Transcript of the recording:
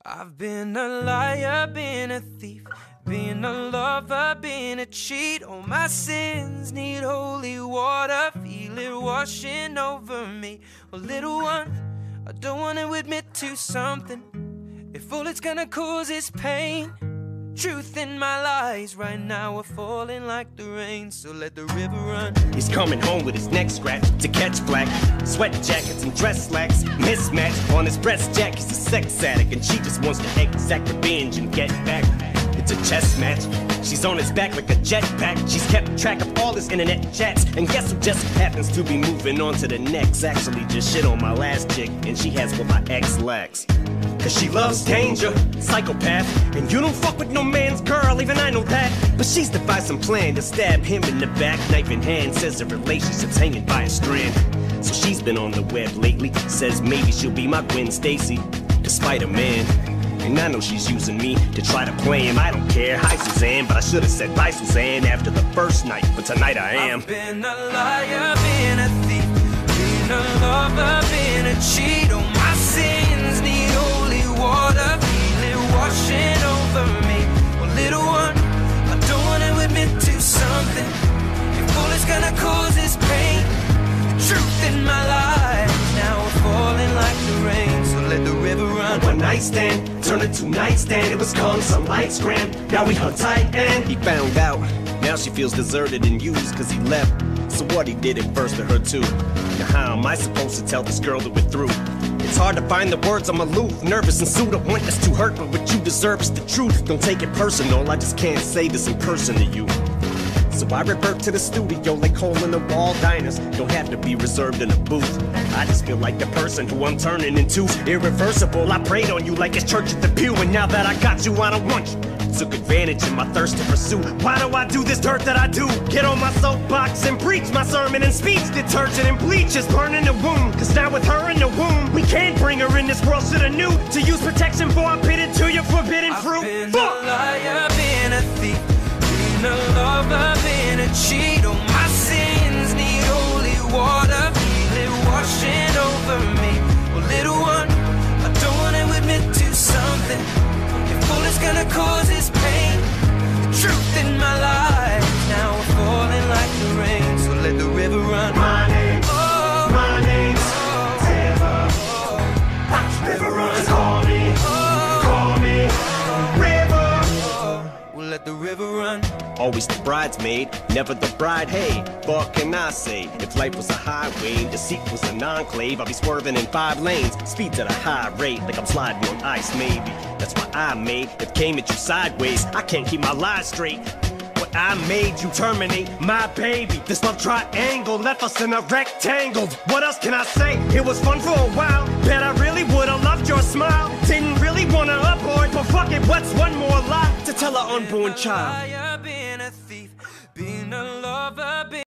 I've been a liar, been a thief, been a lover, been a cheat. All my sins need holy water, feel it washing over me. Well, little one, I don't want to admit to something. If all it's gonna cause is pain, truth in my lies right now are falling like the rain, so let the river run. He's coming home with his neck scratched to catch black. Sweat jackets and dress slacks mismatched. On his breast jack, he's a sex addict, and she just wants to exact revenge and get back. It's a chess match. She's on his back like a jetpack. She's kept track of all his internet chats, and guess who just happens to be moving on to the next? Actually just shit on my last chick, and she has what my ex lacks. Cause she loves danger, psychopath. And you don't fuck with no man's girl, even I know that. But she's devised some plan to stab him in the back, knife in hand, says the relationship's hanging by a strand. So she's been on the web lately, says maybe she'll be my Gwen Stacy, despite a man. And I know she's using me to try to play him, I don't care. Hi Suzanne, but I should've said bye Suzanne after the first night, but tonight I am. I've been a liar, been a thief, been a lover, been a cheat. All my sins need holy water, feel it washing over me. Well, little one, I don't want to admit to something. If all it's gonna cause is pain, the truth in my life now we're falling like the rain, so let the river run. One night stand turned into nightstand. It was calm, some lights scram. Now we hung tight and he found out. Now she feels deserted and used cause he left. So what, he did it first to her too. Now how am I supposed to tell this girl that we're through? It's hard to find the words, I'm aloof, nervous and sued. I want this to hurt, but what you deserve is the truth. Don't take it personal, I just can't say this in person to you. So I revert to the studio like hole in the wall diners. Don't have to be reserved in a booth. I just feel like the person who I'm turning into, irreversible. I prayed on you like it's church at the pew, and now that I got you, I don't want you. Took advantage of my thirst to pursue. Why do I do this dirt that I do? Get on my soapbox and preach my sermon and speech. Detergent and bleach is burning the wound. Cause now with her in the womb, we can't bring her in this world, shoulda knew to use protection before I pitted to your forbidden fruit. I've been a liar, been a thief, been a lover, been a cheat. All my sins need holy water, feel it washing over me. Well, little one, I don't want to admit to something. If all it's gonna cause is pain, the truth in my life now we're falling like the rain, so let the river run. My name's River. River runs, call me, River. We'll let the river run. Always the bridesmaid, never the bride. Hey, what can I say? If life was a highway, deceit was an enclave, I'd be swerving in 5 lanes, speeds at a high rate, like I'm sliding on ice maybe. That's why I made it, came at you sideways. I can't keep my lies straight. What I made you terminate my baby. This love triangle left us in a rectangle. What else can I say? It was fun for a while. Bet I really would've loved your smile. Didn't really wanna abort, but fuck it, what's one more lie to tell an unborn child? Been a thief, been a lover,